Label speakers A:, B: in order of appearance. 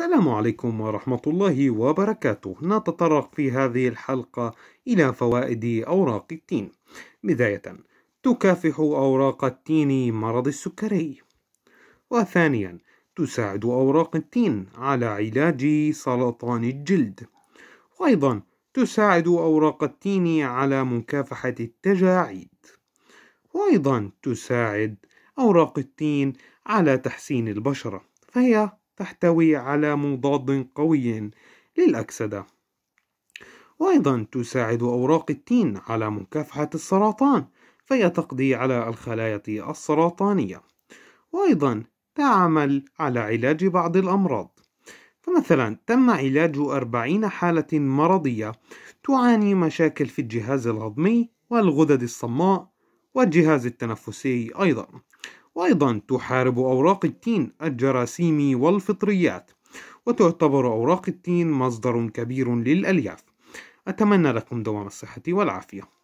A: السلام عليكم ورحمة الله وبركاته. نتطرق في هذه الحلقة إلى فوائد أوراق التين. بداية، تكافح أوراق التين مرض السكري. وثانيا، تساعد أوراق التين على علاج سرطان الجلد. وأيضا تساعد أوراق التين على مكافحة التجاعيد. وأيضا تساعد أوراق التين على تحسين البشرة، فهي تحتوي على مضاد قوي للأكسدة. وأيضا تساعد أوراق التين على مكافحة السرطان، فهي تقضي على الخلايا السرطانية. وأيضا تعمل على علاج بعض الأمراض، فمثلا تم علاج 40 حالة مرضية تعاني مشاكل في الجهاز الهضمي والغدد الصماء والجهاز التنفسي أيضا. وأيضا تحارب أوراق التين الجراثيم والفطريات، وتعتبر أوراق التين مصدر كبير للألياف. أتمنى لكم دوام الصحة والعافية.